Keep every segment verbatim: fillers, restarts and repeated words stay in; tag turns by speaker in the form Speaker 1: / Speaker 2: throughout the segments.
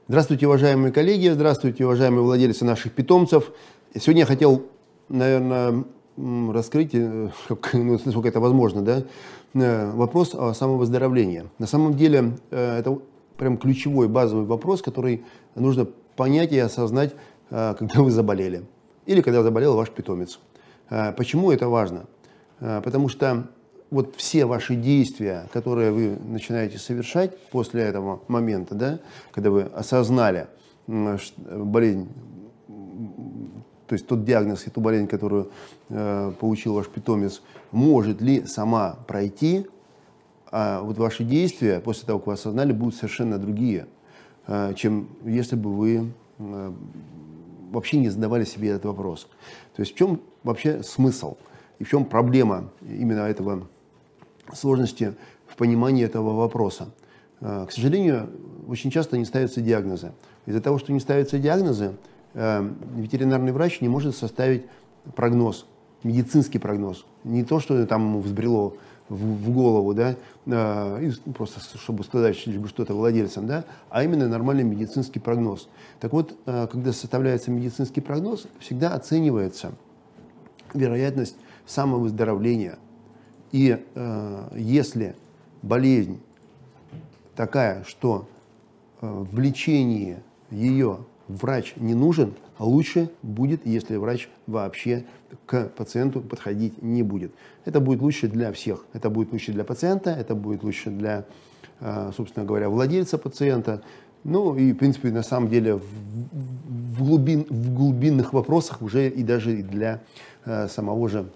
Speaker 1: Здравствуйте, уважаемые коллеги, здравствуйте, уважаемые владельцы наших питомцев. Сегодня я хотел, наверное, раскрыть, ну, насколько это возможно, да, вопрос о самовыздоровлении. На самом деле это прям ключевой, базовый вопрос, который нужно понять и осознать, когда вы заболели или когда заболел ваш питомец. Почему это важно? Потому что вот все ваши действия, которые вы начинаете совершать после этого момента, да, когда вы осознали болезнь, то есть тот диагноз, эту болезнь, которую э, получил ваш питомец, может ли сама пройти, а вот ваши действия после того, как вы осознали, будут совершенно другие, э, чем если бы вы э, вообще не задавали себе этот вопрос. То есть в чем вообще смысл и в чем проблема именно этого сложности в понимании этого вопроса? К сожалению, очень часто не ставятся диагнозы. Из-за того, что не ставятся диагнозы, ветеринарный врач не может составить прогноз, медицинский прогноз. Не то, что там ему взбрело в голову, да, просто чтобы сказать что-то владельцам, да, а именно нормальный медицинский прогноз. Так вот, когда составляется медицинский прогноз, всегда оценивается вероятность самовыздоровления. И э, если болезнь такая, что э, в лечении ее врач не нужен, лучше будет, если врач вообще к пациенту подходить не будет. Это будет лучше для всех. Это будет лучше для пациента, это будет лучше для, э, собственно говоря, владельца пациента. Ну и, в принципе, на самом деле в, в, глубин, в глубинных вопросах уже и даже для э, самого же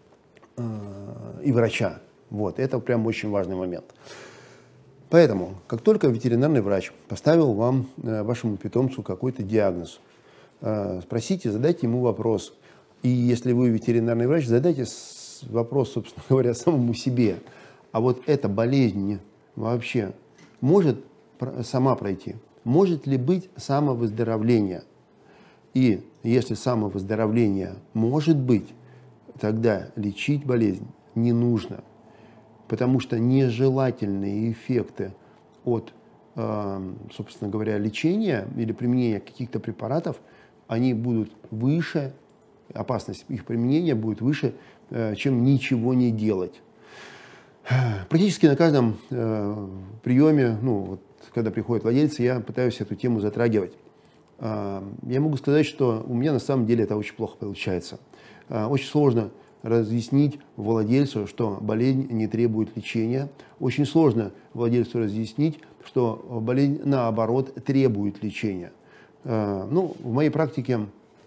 Speaker 1: и врача. Вот. Это прям очень важный момент. Поэтому, как только ветеринарный врач поставил вам, вашему питомцу, какой-то диагноз, спросите, задайте ему вопрос. И если вы ветеринарный врач, задайте вопрос, собственно говоря, самому себе. А вот эта болезнь вообще может сама пройти? Может ли быть самовыздоровление? И если самовыздоровление может быть, тогда лечить болезнь не нужно, потому что нежелательные эффекты от, собственно говоря, лечения или применения каких-то препаратов, они будут выше, опасность их применения будет выше, чем ничего не делать. Практически на каждом приеме, ну, вот, когда приходят владельцы, я пытаюсь эту тему затрагивать. Я могу сказать, что у меня на самом деле это очень плохо получается. Очень сложно разъяснить владельцу, что болезнь не требует лечения. Очень сложно владельцу разъяснить, что болезнь, наоборот, требует лечения. Ну, в моей практике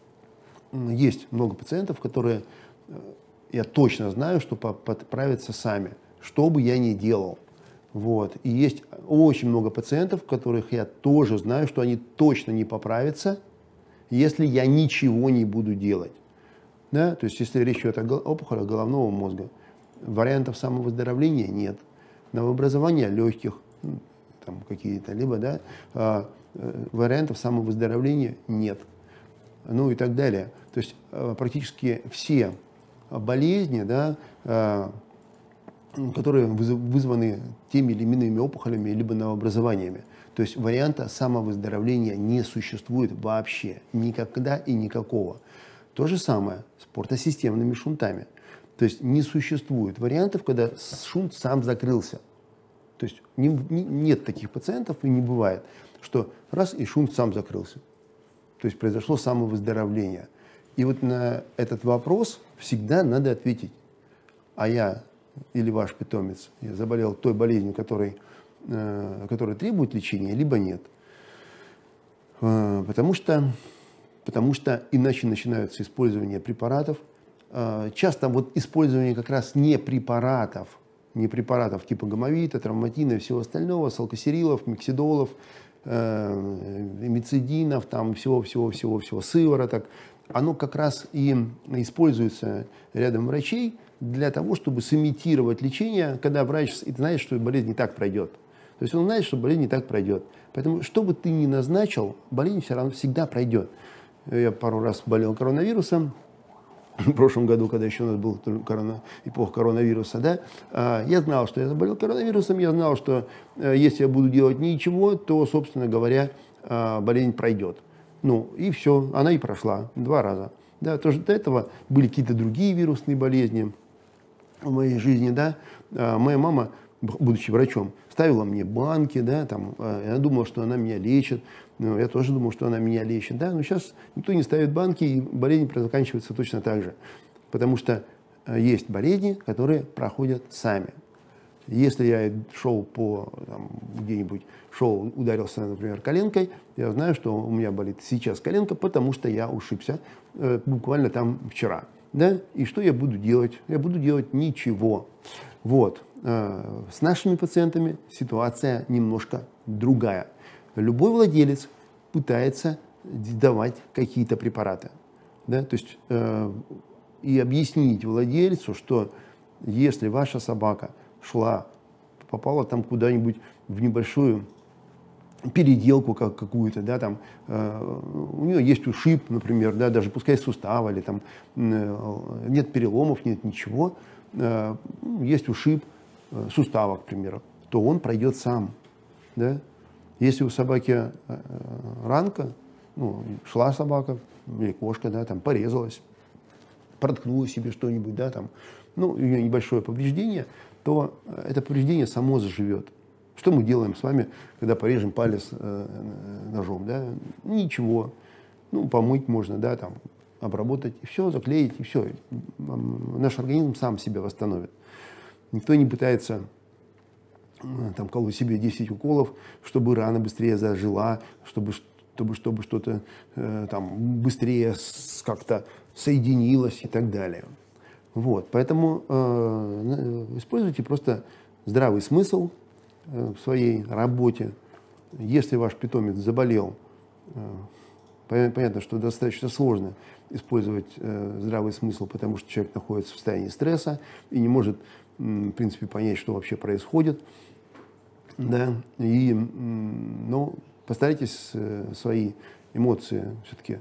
Speaker 1: есть много пациентов, которые, я точно знаю, что поправятся сами, что бы я ни делал. Вот. И есть очень много пациентов, которых я тоже знаю, что они точно не поправятся, если я ничего не буду делать. Да? То есть, если речь идет о опухолях головного мозга, вариантов самовыздоровления нет. Новообразования легких, там какие-то, либо, да, э, вариантов самовыздоровления нет. Ну и так далее. То есть, э, практически все болезни, да, э, которые вызваны теми или иными опухолями, либо новообразованиями. То есть, варианта самовыздоровления не существует вообще. Никогда и никакого. То же самое с портосистемными шунтами. То есть не существует вариантов, когда шунт сам закрылся. То есть не, не, нет таких пациентов и не бывает, что раз и шунт сам закрылся. То есть произошло самовыздоровление. И вот на этот вопрос всегда надо ответить. А я или ваш питомец заболел той болезнью, которой, э, которая требует лечения, либо нет. Э, потому что... Потому что иначе начинаются использование препаратов. Часто вот использование как раз не препаратов, не препаратов типа гомовита, травматина и всего остального, салкосерилов, миксидолов, эмицидинов, там всего-всего-всего-всего, сывороток, оно как раз и используется рядом врачей для того, чтобы сымитировать лечение, когда врач знает, что болезнь не так пройдет. То есть он знает, что болезнь не так пройдет. Поэтому, что бы ты ни назначил, болезнь все равно всегда пройдет. Я пару раз болел коронавирусом, в прошлом году, когда еще у нас был корона, эпоха коронавируса, да, я знал, что я заболел коронавирусом, я знал, что если я буду делать ничего, то, собственно говоря, э, болезнь пройдет. Ну, и все, она и прошла два раза. Да, тоже до этого были какие-то другие вирусные болезни в моей жизни, да. А моя мама, будучи врачом, ставила мне банки, да, там, я думал, что она меня лечит, ну, я тоже думал, что она меня лечит, да, но сейчас никто не ставит банки, и болезнь заканчивается точно так же, потому что есть болезни, которые проходят сами. Если я шел по где-нибудь, шел, ударился, например, коленкой, я знаю, что у меня болит сейчас коленка, потому что я ушибся э, буквально там вчера. Да? И что я буду делать? Я буду делать ничего. Вот. Э, с нашими пациентами ситуация немножко другая. Любой владелец пытается давать какие-то препараты. Да? То есть, э, и объяснить владельцу, что если ваша собака шла, попала там куда-нибудь в небольшую переделку как, какую-то, да, там, э, у нее есть ушиб, например, да, даже пускай сустава, или там э, нет переломов, нет ничего, э, есть ушиб э, сустава, к примеру, то он пройдет сам. Да? Если у собаки э, ранка, ну, шла собака или кошка, да, там, порезалась, проткнула себе что-нибудь, да, там, ну, у нее небольшое повреждение, то это повреждение само заживет. Что мы делаем с вами, когда порежем палец э, ножом? Да? Ничего. Ну, помыть можно, да, там, обработать, и все, заклеить, и все. Наш организм сам себя восстановит. Никто не пытается там, колоть себе десять уколов, чтобы рана быстрее зажила, чтобы, чтобы, чтобы что-то э, там быстрее как-то соединилось и так далее. Вот, поэтому э, используйте просто здравый смысл э, в своей работе. Если ваш питомец заболел, э, понятно, что достаточно сложно использовать э, здравый смысл, потому что человек находится в состоянии стресса и не может, э, в принципе, понять, что вообще происходит. Да? И, э, ну, постарайтесь э, свои эмоции все-таки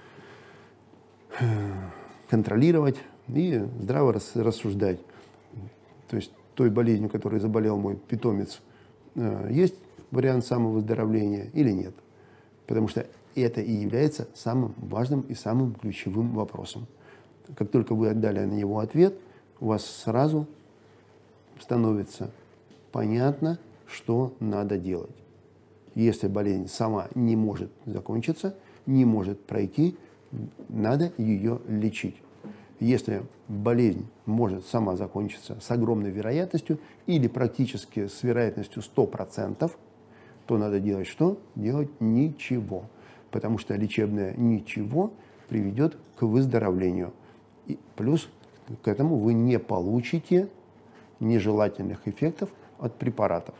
Speaker 1: э, контролировать и здраво рассуждать. То есть той болезнью, которой заболел мой питомец, есть вариант самовыздоровления или нет. Потому что это и является самым важным и самым ключевым вопросом. Как только вы отдали на него ответ, у вас сразу становится понятно, что надо делать. Если болезнь сама не может закончиться, не может пройти, надо ее лечить. Если болезнь может сама закончиться с огромной вероятностью или практически с вероятностью сто процентов, то надо делать что? Делать ничего. Потому что лечебное ничего приведет к выздоровлению. И плюс к этому вы не получите нежелательных эффектов от препаратов.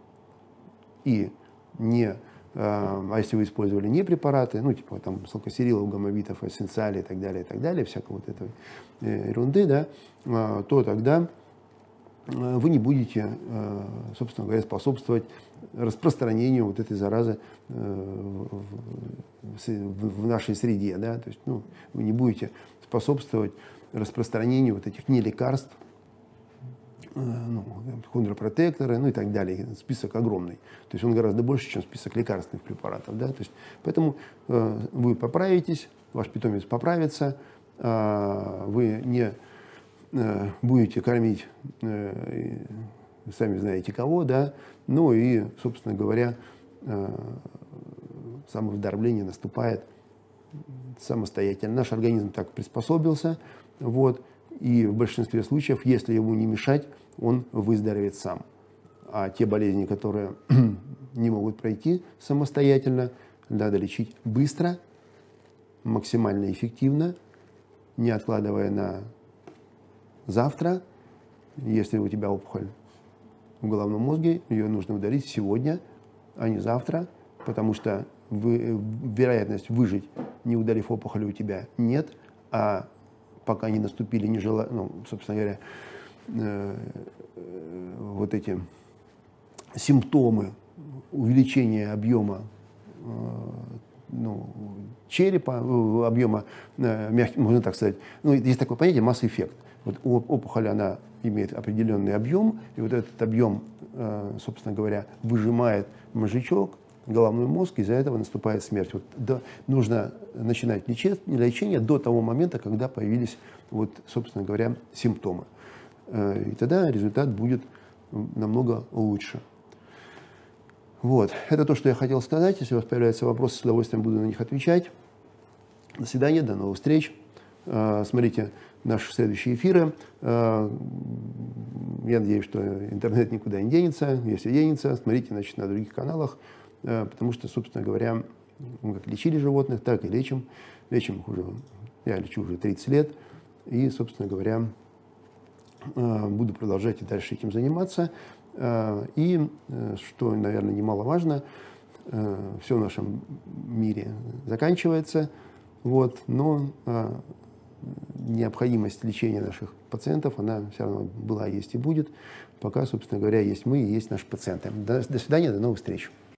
Speaker 1: И не... А если вы использовали не препараты, ну, типа там салкосерилов, гаммавитов, эссенциалей и так далее, и так далее, всякой вот этой ерунды, да, то тогда вы не будете, собственно говоря, способствовать распространению вот этой заразы в нашей среде, да, то есть, ну, вы не будете способствовать распространению вот этих нелекарств, ну, хондропротекторы, ну и так далее. Список огромный. То есть он гораздо больше, чем список лекарственных препаратов. Да? То есть, поэтому э, вы поправитесь, ваш питомец поправится, э, вы не э, будете кормить, э, сами знаете кого, да? Ну и, собственно говоря, э, самовыздоровление наступает самостоятельно. Наш организм так приспособился, вот, и в большинстве случаев, если ему не мешать, он выздоровеет сам. А те болезни, которые не могут пройти самостоятельно, надо лечить быстро, максимально эффективно, не откладывая на завтра. Если у тебя опухоль в головном мозге, ее нужно удалить сегодня, а не завтра, потому что вы, вероятность выжить, не удалив опухоль, у тебя нет, а пока не наступили нежела... ну, собственно говоря, э, э, вот эти симптомы увеличения объема э, ну, черепа, э, объема э, мягких, можно так сказать, ну, есть такое понятие масс-эффект. Вот опухоль, она имеет определенный объем, и вот этот объем, э, собственно говоря, выжимает мозжечок, головной мозг, из-за этого наступает смерть. Вот, да, нужно начинать лечение, лечение до того момента, когда появились, вот, собственно говоря, симптомы. И тогда результат будет намного лучше. Вот. Это то, что я хотел сказать. Если у вас появляются вопросы, с удовольствием буду на них отвечать. До свидания, до новых встреч. Смотрите наши следующие эфиры. Я надеюсь, что интернет никуда не денется. Если денется, смотрите, значит, на других каналах, потому что, собственно говоря, мы как лечили животных, так и лечим. Лечим их уже, я лечу уже тридцать лет. И, собственно говоря, буду продолжать и дальше этим заниматься. И, что, наверное, немаловажно, все в нашем мире заканчивается, вот, но необходимость лечения наших пациентов, она все равно была, есть и будет, пока, собственно говоря, есть мы и есть наши пациенты. До, до свидания, до новых встреч.